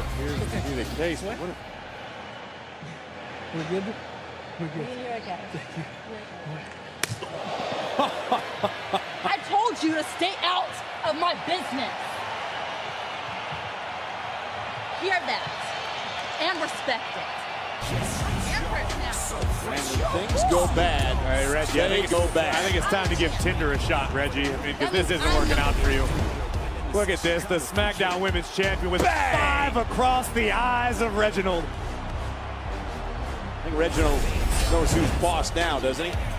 appears to be the case. What if... We're good? We're good. You're okay. Thank you. I told you to stay out of my business. Hear that and respect it. And when things go bad, all right, Reggie, they go bad. I think it's time to give Tinder a shot, Reggie. I mean, because this isn't working out for you. Look at this, the Smackdown Women's Champion with 5 across the eyes of Reginald. I think Reginald knows who's boss now, doesn't he?